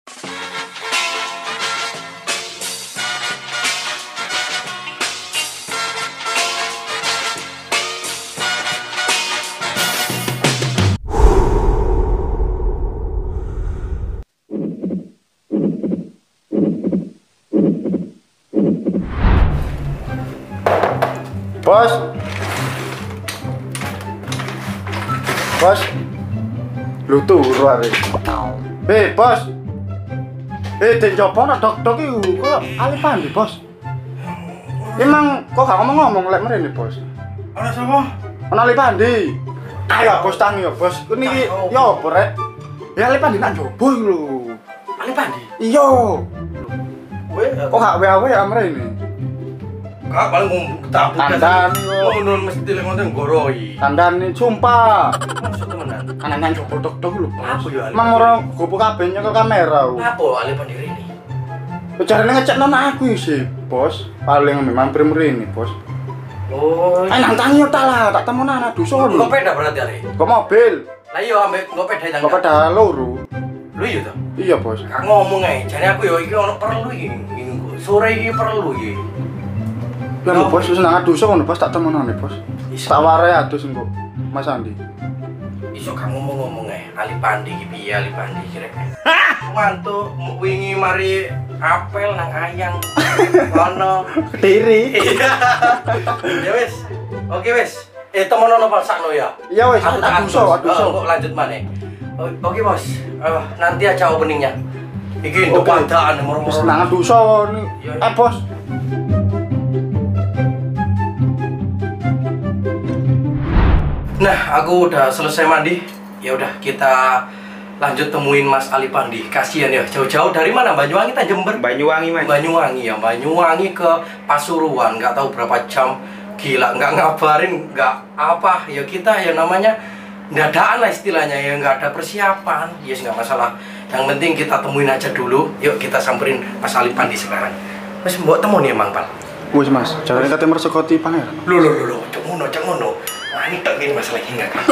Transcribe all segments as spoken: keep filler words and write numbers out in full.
Bos, bos, lu turu hari. Eh bos, eh den coba nak dok dok itu kok Ali Pandi bos. Emang kok gak ngomong-ngomong lek mrene bos? Ana sapa? Ana Ali Pandi. Ayo bos tangi ya bos. Ini yo apa rek? Ya Ali Pandi nak jobo lho. Ali Pandi? Iya. Kowe Kok gak W-W ya mrene? Kak paling ngomong tak Tandan yo. ngono mesti lek ngoten goroi. Tandane sumpah. Maksud temenan. Kanan jobo dok dok lho. Apa yo Ali? Mang ora gopo kabeh nyekel kamera. Apa Ali Pandi ini? Carane ngecek nang aku sih, bos. Paling mampir mrene, bos. Oh. Ayo nang tangi ta lah, tak temen anak dusun. Kok peda berarti hari? Kok mobil? Lah iya ambek kok peda Kok pada loro. Lu iya to? Iya, bos. Kak ngomong ae, jane aku yo iki ono perlu iki. Sore iki perlu iki. Ya lho, bos, wis nang dusun ngono, bos, tak temenane, bos. Tak warai adus engko. Mas Andi. Iso kang ngomong-ngomong ae, Ali Pandi iki piye Ali Pandi kira. Mantu wingi mari apel nang ayang. Ono Kediri. ya wis. Oke wis. Eh temono apa sakno ya? Iya wis, Aku tak aduso, aduso. Kok lanjut maneh. Oke bos. Eh, nanti aja openingnya. Iki untuk Oke. padaan Wis moro-moro. nang dusun. Iya, iya. Eh, bos. Nah, aku udah selesai mandi. Ya udah kita lanjut temuin Mas Ali Pandi. Kasihan ya, jauh-jauh dari mana? Banyuwangi ta Jember? Banyuwangi mas. Banyuwangi ya, Banyuwangi ke Pasuruan, nggak tahu berapa jam. Gila, nggak ngabarin, nggak apa. Ya kita ya namanya dadaan lah istilahnya, ya nggak ada persiapan. Yes, nggak masalah. Yang penting kita temuin aja dulu. Yuk kita samperin Mas Ali Pandi sekarang. Mas mbok temu nih emang Pak. Wis, Mas. Carane kate mersokoti pangeran. Lu lu lu lu, cek ngono, cek ngono. Wah, ini tak gini masalahnya enggak kan?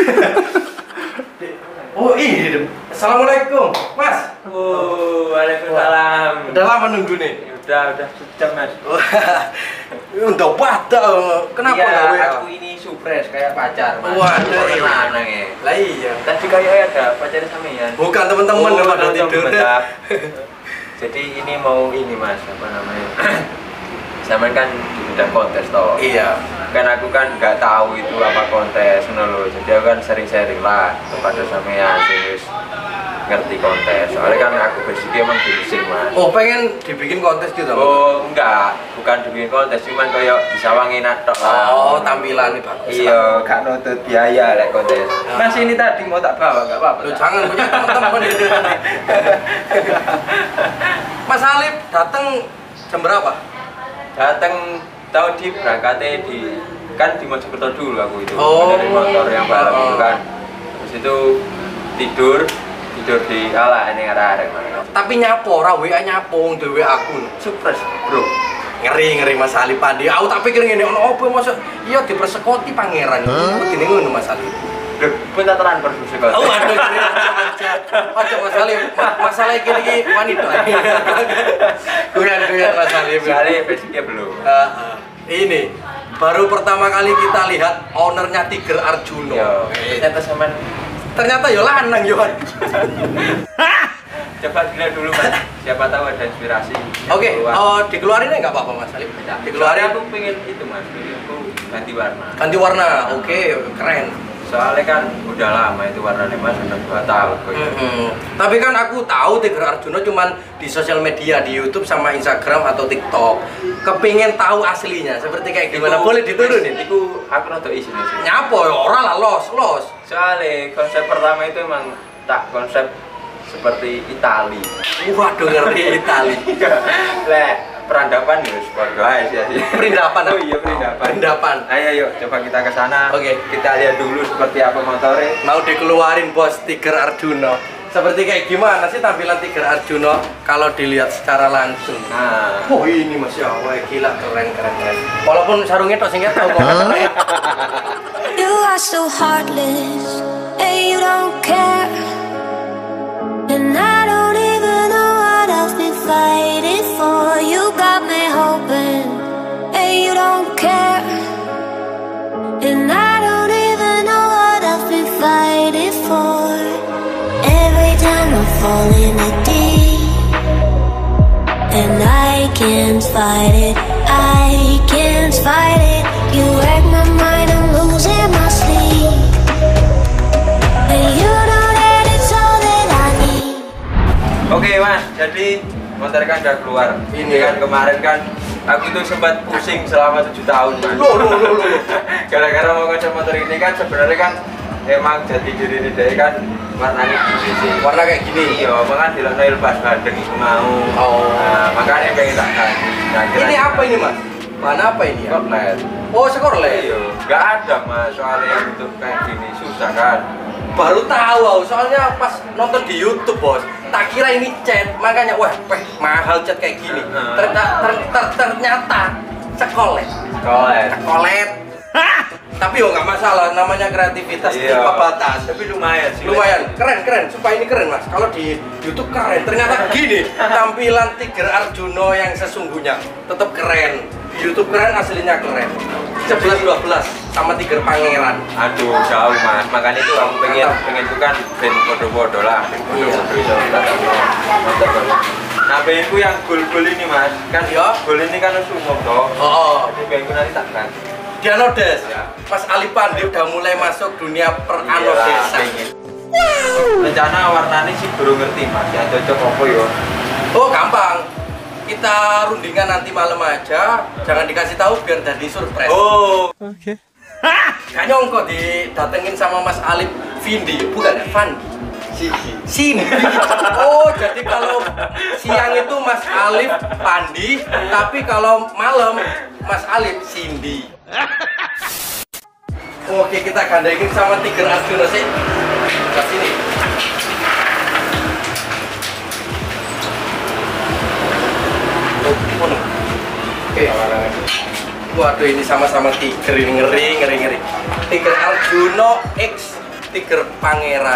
Oh iya, assalamualaikum, Mas. Oh, waalaikumsalam. Udah lama nunggu nih. Udah, udah sejam mas. Untuk pada, kenapa Iya, nggak W A? aku ini surprise kayak pacar mas. Waduh, Ini lanang ya. Lah iya. Tadi kayaknya ada pacar sampean. Bukan teman-teman Oh, udah pada teman-teman, tidur. bentar. Jadi ini mau ini mas, apa namanya? Zaman kan di bidang kontes toh. Iya. Kan aku kan nggak tahu itu apa kontes, loh. Jadi aku kan sering-sering lah kepada sampean serius ngerti kontes. Soalnya kan aku basicnya emang bising mas. Oh, pengen dibikin kontes gitu? Oh enggak, bukan dibikin kontes, cuman kayak disawangin tok lah. Oh, tampilannya bagus. Iya, gak nutut biaya lek kontes. Mas ini tadi mau tak bawa, enggak apa-apa. Lu jangan punya teman-teman itu. Mas Alip datang jam berapa? Datang tahu di berangkatnya di kan di Mojokerto dulu aku itu. Oh. Dari motor yang balap Oh. itu kan. Terus itu tidur tidur di ala ini arek-arek. Tapi nyapo, ora W A nyapo di W A aku. Surprise, bro. Ngeri ngeri Mas Ali Pandi. Aku tak pikir ngene ono apa masa iya dipersekoti pangeran. Kok gini ngono Mas Ali. Loh, pun tak transfer susu kok. Oh aduh ngeri aja. Aja Mas Ali. Masalah iki iki wanita. Guyon-guyon Mas Ali. Soalnya basicnya belum. Eh, eh, ini baru pertama kali kita lihat ownernya Tiger Arjuno. Yo, Eh, ternyata sama ternyata yo lanang yo. coba dilihat dulu mas, siapa tahu ada inspirasi. Oke, Keluar. oh dikeluarin nggak apa-apa Mas Ali? Soalnya Dikeluarin aku pengen itu mas, pengen aku ganti warna. ganti warna. Oke, keren. Soalnya kan udah lama itu warnanya mas, udah dua tahun kok. Mm-hmm. Tapi kan aku tahu Tiger Arjuno cuman di sosial media, di YouTube sama Instagram atau TikTok. Kepingin tahu aslinya seperti kayak gimana? Iku- Boleh diturunin? Iku aku rada isin sih. Nyapo ya ora lah los los. Soalnya konsep pertama itu emang tak konsep seperti Itali. Waduh ngerti Itali. Lek perandapan ya sport guys ya. Perindapan. Oh iya perindapan. Perindapan. Ayo yuk coba kita ke sana. Oke. Kita lihat dulu seperti apa motornya. Mau dikeluarin bos Tiger Arjuno. Seperti kayak gimana sih tampilan Tiger Arjuno kalau dilihat secara langsung? Nah, Oh ini masya Allah gila keren keren keren. Walaupun sarungnya tok sing tahu kok. You are so heartless, and you don't care. And I don't even in the deep, and I can't fight it, I can't fight it. You wreck my mind, I'm losing my sleep, and you know that it's all that I need. Oke mas, jadi motor kan udah keluar. Ini kan kemarin kan aku tuh sempat pusing selama tujuh tahun mas. Loh, loh, loh, loh. Gara-gara mau ngecek motor ini kan sebenarnya kan emang jadi diri ini dari kan warnanya gini sih. Warna kayak gini. Iya, makanya di Noel pas bandeng itu mau. Oh. Nah, makanya pengen tak ganti. Nah, Ini apa ini mas? Mana apa ini ya? Korlet. Oh, sekorlet. Iya, nggak ada mas soalnya yang untuk kayak gini susah kan. Baru tahu aku, soalnya pas nonton di YouTube bos, tak kira ini cat, makanya wah, weh, mahal cat kayak gini. Ternyata, ter, ter, ternyata sekolet, Korlet. sekolet. Tapi yo nggak masalah, namanya kreativitas Iya. tanpa batas. Tapi lumayan sih. Lumayan, keren keren. Supaya ini keren mas. Kalau di YouTube keren, ternyata gini tampilan Tiger Arjuno yang sesungguhnya tetap keren. Di YouTube keren, aslinya keren. sebelas dua belas sama Tiger Pangeran. Aduh jauh mas, makanya itu aku pengen pengen tuh kan band podo-podo lah, band podo-podo itu motor baru. Nah bandku yang gol-gol ini mas, kan Iya. gol ini kan harus umum toh. Oh, oh. Jadi bandku nanti tak ganti. Dianodes, Ya. Mas Ali Pandi udah mulai masuk dunia Iya, peranodesan. pengen. Rencana warnanya sih belum ngerti mas, yang cocok apa yo? Oh gampang, kita rundingan nanti malam aja, jangan dikasih tahu biar jadi surprise. Oh, Gak nyongko didatengin sama Mas Alif Vindi, bukan ya? Fandi. Siki. Sini. Oh, jadi kalau siang itu Mas Alif Pandi, tapi kalau malam Mas Alif Cindy. Oke, kita gandengin sama Tiger Arjuno sih. Ke sini. Oh, mana? Oke. Waduh, ini sama-sama Tiger, ini ngeri, ngeri, ngeri. Tiger Arjuno X Tiger Pangeran.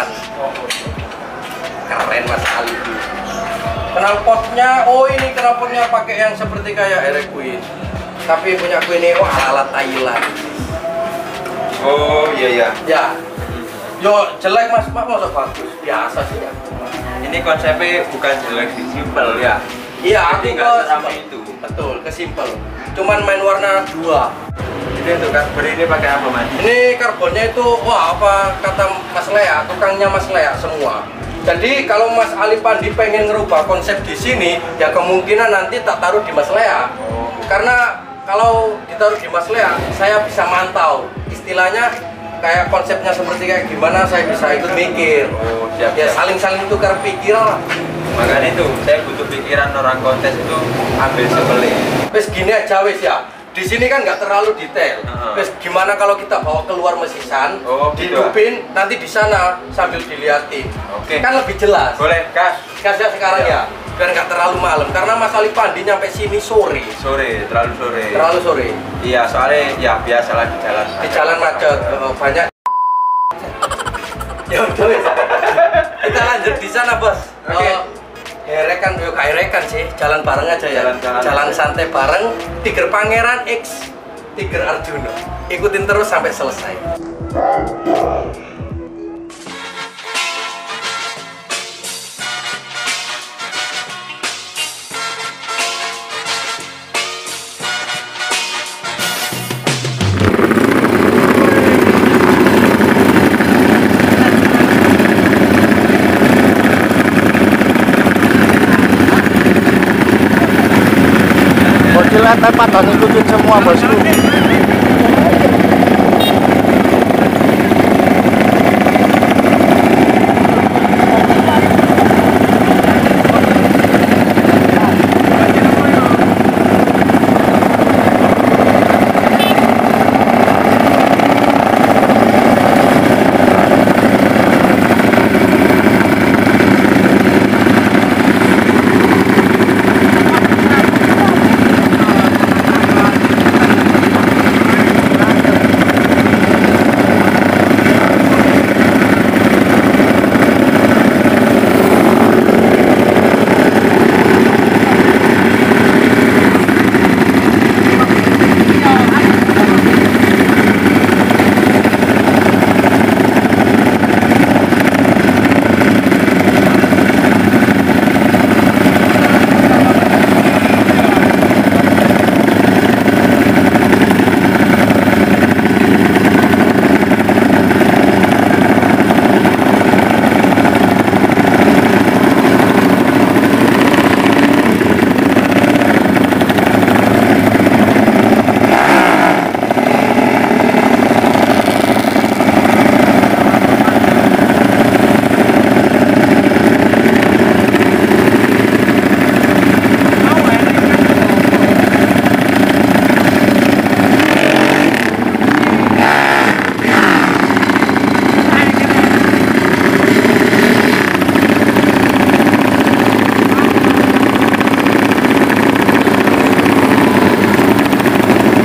Keren Mas Ali. Knalpotnya, oh ini knalpotnya pakai yang seperti kayak Eric Queen. Tapi punya aku ini, oh ala-ala Thailand. Oh iya iya. Ya. Yo jelek Mas, Pak masa bagus. Biasa sih ya. Ini konsepnya bukan jelek sih, simple ya. Iya, Jadi aku nggak ke seramai itu. Betul, ke simple. Cuman main warna dua. Jadi untuk karbon ini pakai apa mas? Ini karbonnya itu, wah apa kata Mas Lea, tukangnya Mas Lea semua. Jadi kalau Mas Ali Pandi pengen ngerubah konsep di sini, ya kemungkinan nanti tak taruh di Mas Lea. Oh. Karena kalau ditaruh di Mas Lea, saya bisa mantau. Istilahnya kayak konsepnya seperti kayak gimana, saya bisa ikut mikir. Oh siap. Ya siap. saling-saling tukar pikiran lah. Makanya itu saya butuh pikiran orang kontes itu ambil sebeli. Wes gini aja wes ya. Di sini kan nggak terlalu detail. Uh-huh. Wes gimana kalau kita bawa keluar mesisan, Oh, gitu. dihidupin, nanti di sana sambil diliatin. Oke. Kan lebih jelas. Boleh gas. Kasih sekarang Iya. ya, biar nggak terlalu malam. Karena Mas Ali Pandi nyampe sini sore, Sore, terlalu sore. terlalu sore. Iya soalnya ya biasalah di jalan. Di jalan macet, eh, banyak. Ya udah wes. Kita lanjut di sana bos. Oke. Eh, Herekan, yuk herekan sih, jalan bareng aja ya. Jalan-jalan Jalan aja. santai bareng. Tiger Pangeran X Tiger Arjuno. Ikutin terus sampai selesai. Bocilan tapi pada ngikutin semua bosku.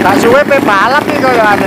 Gak suwe pe balap iki koyo ane.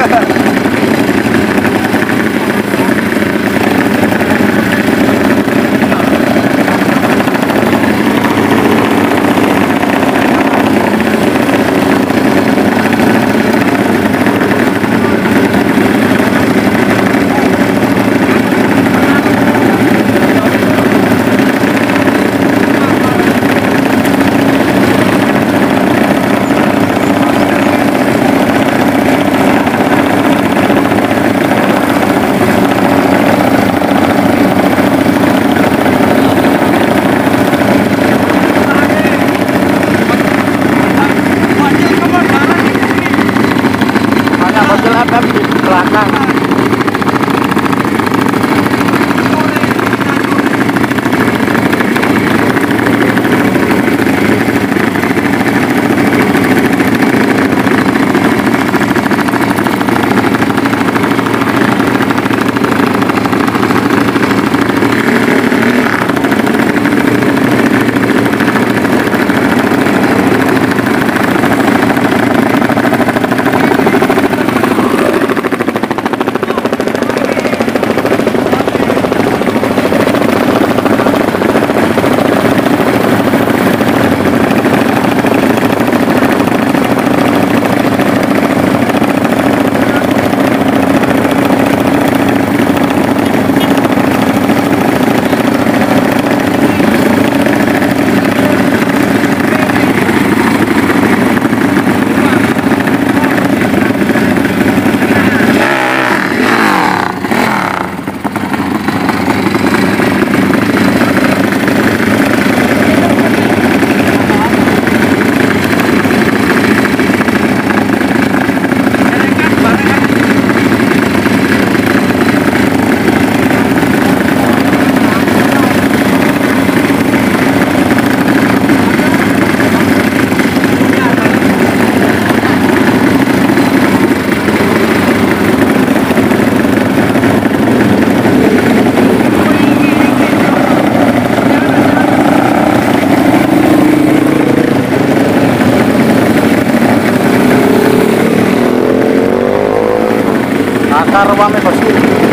Akar wame bosku.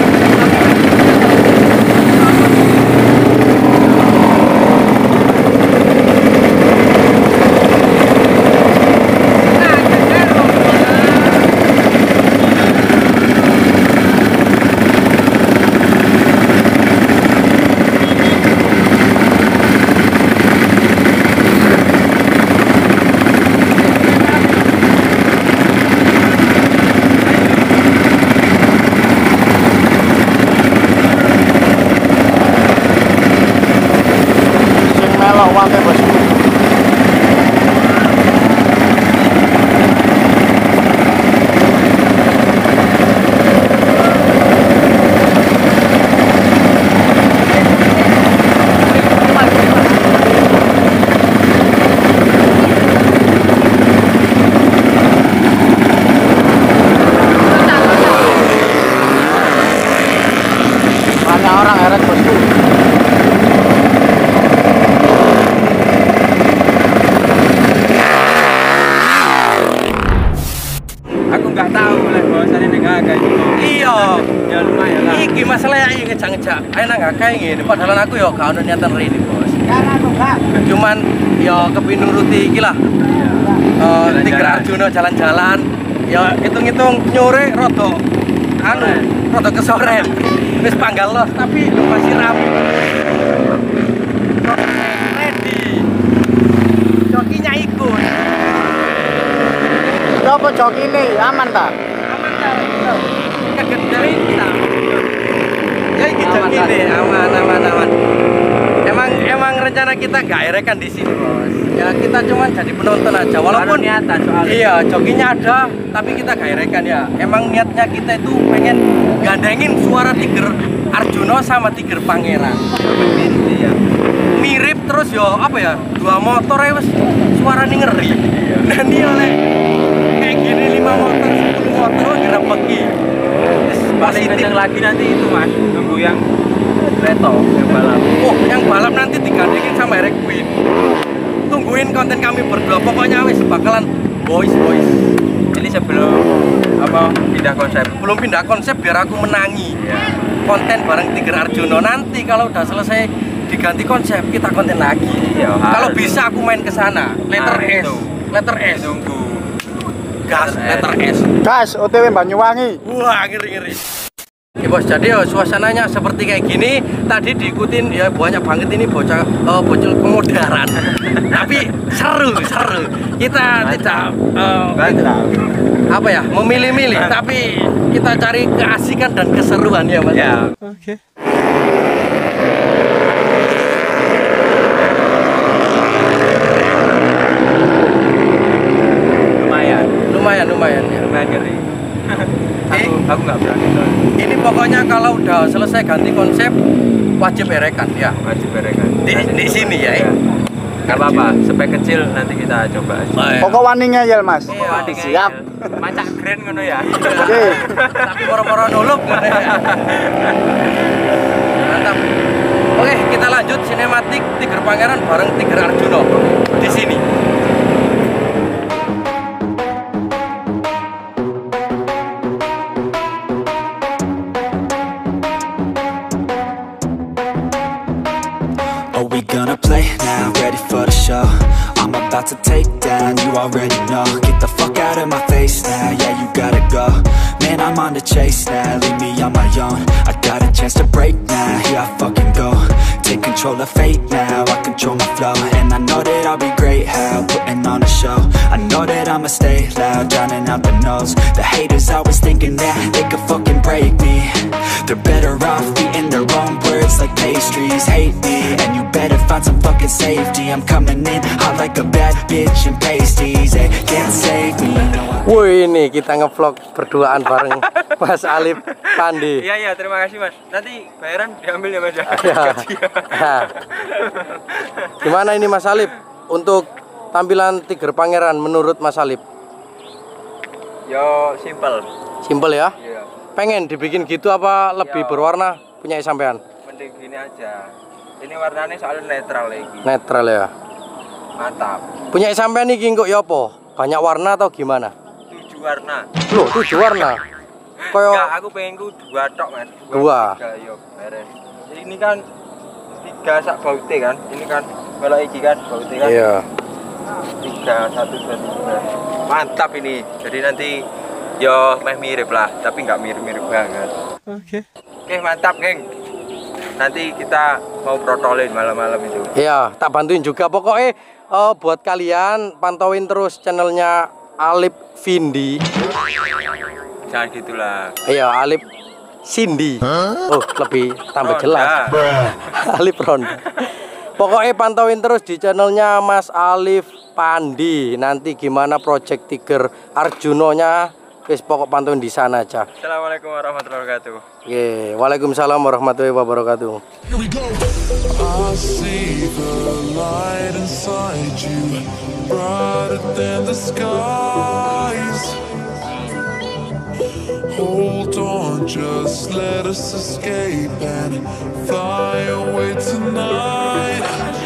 Wame bosku. Banyak orang heret bosku. Nggak tahu lah bahwasannya negara itu. Iya. Ya lumayan lah. Iki masalahnya iki ngejak-ngejak. Ayo nang gak kayak gini. Padahal aku ya gak ada niatan rene, Bos. Cuman ya kepin nuruti iki lah. Eh Tiger Arjuna jalan-jalan. Ya hitung-hitung nyore rada anu, rada kesoren. Wis panggal los tapi masih rapi. Ready. Jokinya ikut. Apa joki ini aman tak? Aman tak? Kegedean kita. Ya iki joki ini aman aman aman. Emang emang rencana kita gak erekan di sini, Bos. Ya kita cuman jadi penonton aja walaupun niatan soalnya. Iya, jokinya ada tapi kita gak erekan ya. Emang niatnya kita itu pengen gandengin suara Tiger Arjuna sama Tiger Pangeran. Iya. Mirip terus yo apa ya? Dua motor ya wes suaranya ngeri. Dan dia oleh kayak gini lima motor, sepuluh motor dirapeki. Paling kencang lagi nanti itu Mas, tunggu yang Reto yang balap. Oh, yang balap nanti digandengin sama Eric Queen. Tungguin konten kami berdua, pokoknya wes bakalan boys boys. sebelum apa pindah konsep. Belum pindah konsep biar aku menangi. Ya. Konten bareng Tiger Arjuno, nanti kalau udah selesai diganti konsep kita konten lagi. Iya, Kalau harus. bisa aku main ke sana. Letter Nah, S. itu. Letter S. Tunggu. Gas, letter S. Gas, O T W Banyuwangi. Wah, ngeri-ngeri. Oke bos, jadi ya suasananya seperti kayak gini. Tadi diikutin ya banyak banget ini bocah uh, bocil kemodaran. Tapi seru, seru. Kita tidak uh, Mantap. apa ya, memilih-milih, tapi kita cari keasikan dan keseruan ya mas. Ya. Oke. Lumayan. Lumayan, lumayan ya. Lumayan ngeri. Eh, Aku aku nggak berani tuh. ini pokoknya kalau udah selesai ganti konsep wajib erekan ya. Wajib berekan. Di, di sini ya. Eh. Gak apa-apa, spek kecil nanti kita coba aja. Oh, iya. Pokok wani ngeyel, Mas. Iya. Siap. Macak keren ngono ya. Oke. Tapi moro-moro nuluk mana ya. Mantap. Oke, kita lanjut sinematik Tiger Pangeran bareng Tiger Arjuno di sini. Are we gonna play now? Ready for the show? I'm about to take down, you already know. Get the fuck out of my face now, yeah, you gotta go. Man, I'm on the chase now, leave me on my own. I got a chance to break now, here I fucking go. Take control of fate now, I control my flow. And I know that I'll be great, how putting on a show. I know that I'ma stay loud, drowning out the noise. The haters always thinking that they could fucking break me. They're better off eating their own words like pastries. Hate me, and you better find some fucking safety. I'm coming in hot like a bad bitch and pasties. They can't save me. No, I Wih, ini kita ngevlog berduaan bareng Mas Alif Pandi. Iya iya, terima kasih Mas. Nanti bayaran diambil ya Mas. Ya. Nah. Gimana ini Mas Alif untuk tampilan Tiger Pangeran menurut Mas Alif? Yo simple. Simpel ya? Iya. Pengen dibikin gitu apa lebih Iya. berwarna punya sampean? Mending gini aja. Ini warnanya soalnya netral lagi. Netral ya. Mantap. Punya sampean iki kok ya apa? Banyak warna atau gimana? Tujuh warna. Loh, tujuh warna. Enggak, Koyo aku pengen ku dua tok Mas. Dua. Tiga, yo beres. Ini kan tiga sak baute kan. Ini kan kalau iki kan baute kan. iya. Tiga satu dua tiga. Mantap ini. Jadi nanti yo meh mirip lah, tapi nggak mirip-mirip banget. Oke. Oke mantap geng. Nanti kita mau protolin malam-malam itu. Iya, tak bantuin juga. Pokoknya eh, buat kalian pantauin terus channelnya Alif Vindi. Jangan gitulah. Iya, Alif Cindy. Oh, lebih tambah Ronda. jelas. Alif Ronda. Pokoknya pantauin terus di channelnya Mas Alif Pandi. Nanti gimana project Tiger Arjunonya, wis pokok pantauin di sana aja. Assalamualaikum warahmatullahi wabarakatuh. Oke, waalaikumsalam warahmatullahi wabarakatuh. I see the light inside you, brighter than the skies. Hold on, just let us escape and fly away tonight.